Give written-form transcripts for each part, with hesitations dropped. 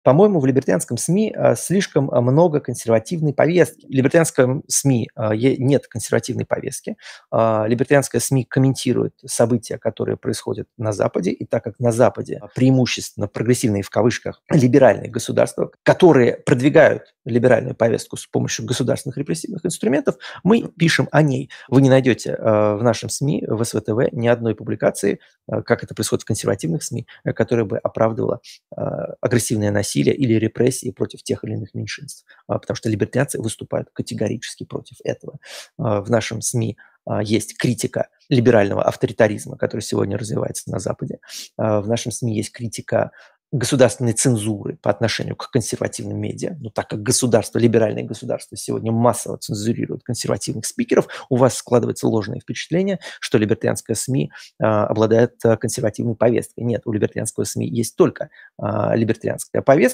По-моему, в либертарианском СМИ слишком много консервативной повестки. В либертарианском СМИ нет консервативной повестки. Либертарианское СМИ комментирует события, которые происходят на Западе, и так как на Западе преимущественно прогрессивные в кавычках либеральные государства, которые продвигают либеральную повестку с помощью государственных репрессивных инструментов, мы пишем о ней. Вы не найдете в нашем СМИ, в СВТВ, ни одной публикации, как это происходит в консервативных СМИ, которая бы оправдывала агрессивное насилие или репрессии против тех или иных меньшинств, потому что либертарианцы выступают категорически против этого. В нашем СМИ есть критика либерального авторитаризма, который сегодня развивается на Западе. В нашем СМИ есть критика государственной цензуры по отношению к консервативным медиа. Но так как государство, либеральное государство сегодня массово цензурирует консервативных спикеров, у вас складывается ложное впечатление, что либертарианское СМИ обладает консервативной повесткой. Нет, у либертарианского СМИ есть только либертарианская повестка,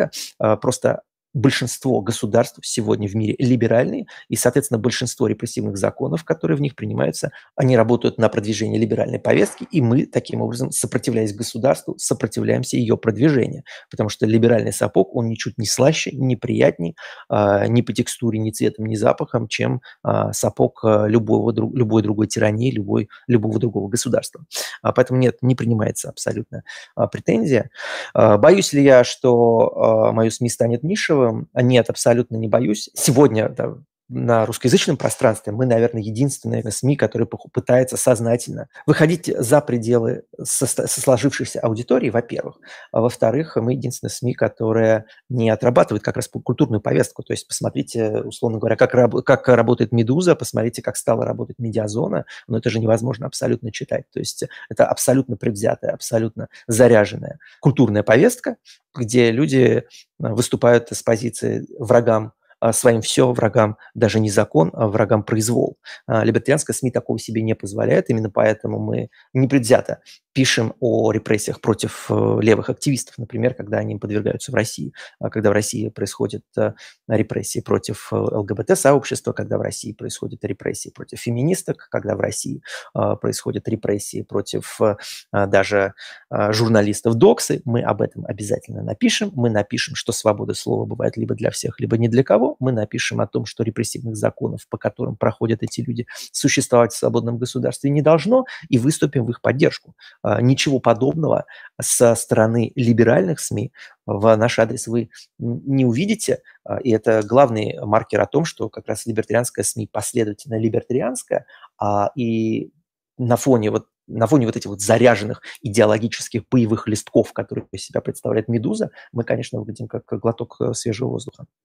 просто большинство государств сегодня в мире либеральные, и, соответственно, большинство репрессивных законов, которые в них принимаются, они работают на продвижение либеральной повестки, и мы, таким образом, сопротивляясь государству, сопротивляемся ее продвижению, потому что либеральный сапог, он ничуть не слаще, не приятней, ни по текстуре, ни цветом, ни запахом, чем сапог любой другой тирании, любого другого государства. Поэтому нет, не принимается абсолютно претензия. Боюсь ли я, что мое СМИ станет нишевым? Нет, абсолютно не боюсь. Сегодня на русскоязычном пространстве мы, наверное, единственные СМИ, которые пытаются сознательно выходить за пределы сложившейся аудитории, во-первых. А во-вторых, мы единственные СМИ, которые не отрабатывают как раз культурную повестку. То есть посмотрите, условно говоря, как работает «Медуза», посмотрите, как стала работать «Медиазона», но это же невозможно абсолютно читать. То есть это абсолютно предвзятая, абсолютно заряженная культурная повестка, где люди выступают с позиции врагам своим все, врагам даже не закон, а врагам произвол. Либертарианское СМИ такого себе не позволяет, именно поэтому мы непредвзято пишем о репрессиях против левых активистов, например, когда они подвергаются в России, когда в России происходят репрессии против ЛГБТ-сообщества, когда в России происходят репрессии против феминисток, когда в России происходят репрессии против даже журналистов Доксы, мы об этом обязательно напишем. Мы напишем, что свобода слова бывает либо для всех, либо не для кого. Мы напишем о том, что репрессивных законов, по которым проходят эти люди, существовать в свободном государстве не должно, и выступим в их поддержку. Ничего подобного со стороны либеральных СМИ в наш адрес вы не увидите, и это главный маркер о том, что как раз либертарианское СМИ последовательно либертарианское, и на фоне вот этих вот заряженных идеологических боевых листков, которые из себя представляет «Медуза», мы, конечно, выглядим как глоток свежего воздуха.